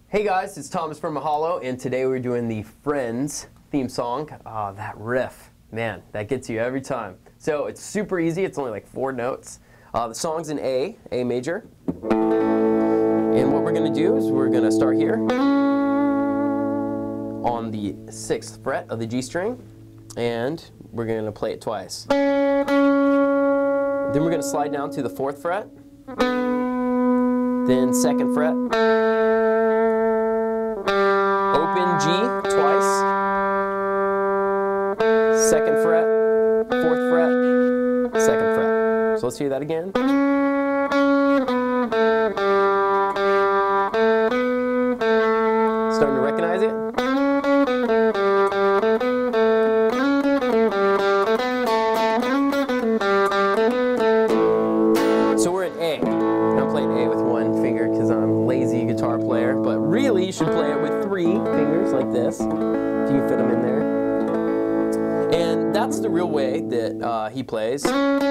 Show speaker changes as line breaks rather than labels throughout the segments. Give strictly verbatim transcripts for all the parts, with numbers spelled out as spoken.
Hey guys, it's Thomas from Mahalo, and today we're doing the Friends theme song. Ah, that riff, man, that gets you every time. So it's super easy, it's only like four notes. Uh, the song's in A, A major. And what we're gonna do is we're gonna start here on the sixth fret of the G string, and we're gonna play it twice. Then we're gonna slide down to the fourth fret, then second fret, open G twice, second fret, fourth fret, second fret. So let's hear that again. Starting to recognize it? So we're in A. And I'm playing A with one finger because I'm a lazy guitar player, but really you should play it with three fingers like this, if you can fit them in there. And that's the real way that uh, he plays.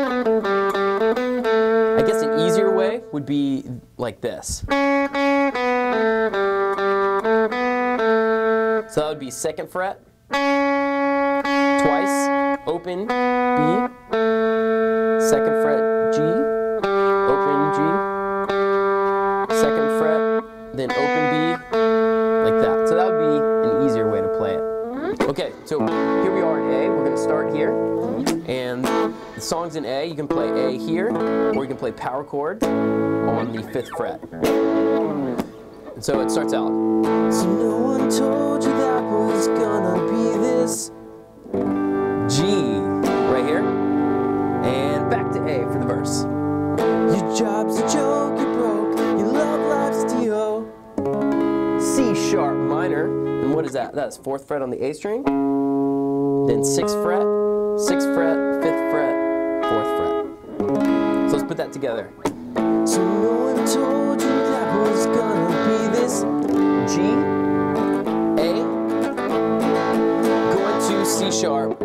I guess an easier way would be like this. So that would be second fret, twice, open B, second fret G, open G, second fret, then open B, like that. So that would be an easier way to play it. Okay, so here we are in A. We're going to start here, and the song's in A. You can play A here, or you can play power chord on the fifth fret. And so it starts out. So no one told you that was gonna be this. G, right here, and back to A for the verse. Your job's a joke, you're broke, your love life's D O. C sharp minor, and what is that? That's fourth fret on the A string, then sixth fret, sixth fret, fifth fret, fourth fret. So let's put that together. So no one told you that was gonna be this. G, A, going to C sharp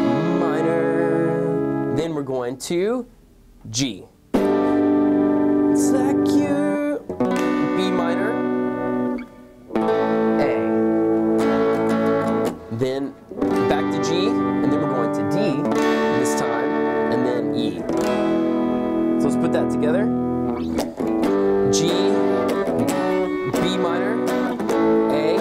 minor, then we're going to G. It's like you, B minor, A, then back to G, and then we're going to D this time, and then E. So let's put that together. G, B minor, A,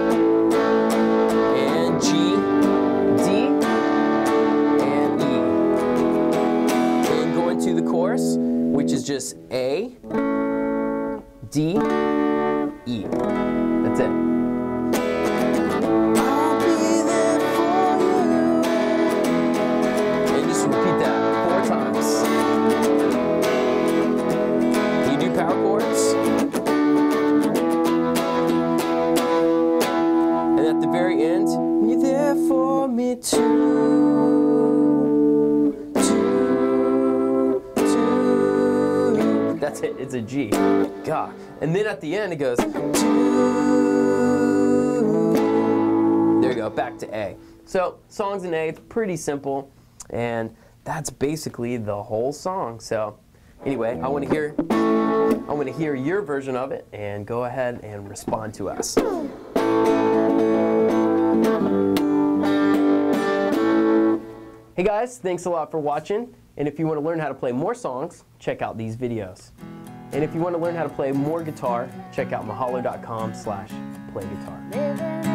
and G, D, and E. Then going to the chorus, which is just A, D, E. That's it. I'll be there for you. And just repeat that four times. You do power chords. And at the very end, you're there for me too. Too. Too. That's it. It's a G. God. And then at the end, it goes too. There you go. Back to A. So, songs in A, it's pretty simple. And that's basically the whole song. So, anyway, I want to hear I want to hear your version of it, and go ahead and respond to us. Hey guys, thanks a lot for watching, and if you want to learn how to play more songs, check out these videos. And if you want to learn how to play more guitar, check out mahalo dot com slash play guitar.